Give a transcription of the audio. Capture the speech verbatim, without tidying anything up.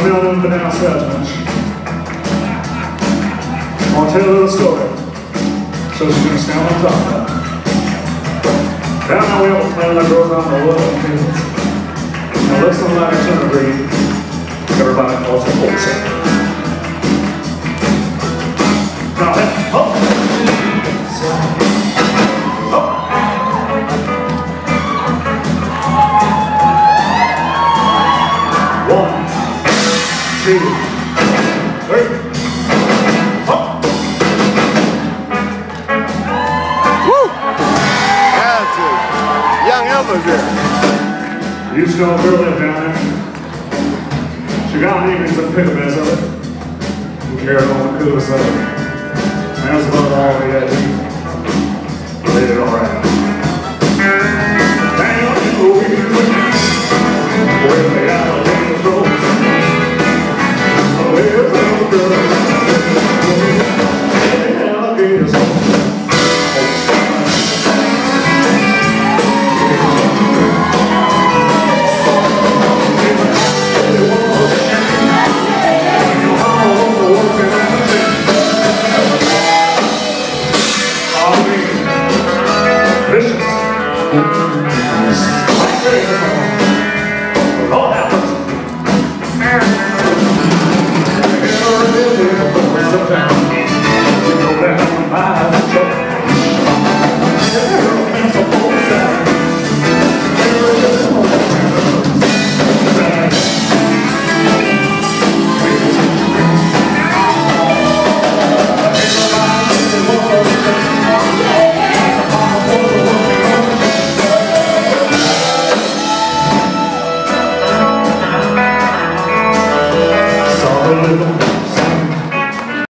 Some of y'all haven't been outside much. I want to tell you a little story. So she's going to stand on top of that. Down now we have a plan that goes on the world. Now listen to that turn breed. Everybody calls it bullshit. Now head up. Up. One, two, three. Up. Woo! Attitude. Young Elvis there. You used to know a girl lived down there. She got an evening to pick a mess of it. We carried on the coolest of it. That was about all we had to eat. We did it all right. Down in Louisiana, where the alligators roll. Oh, there's a little girl, where the alligators roll. Little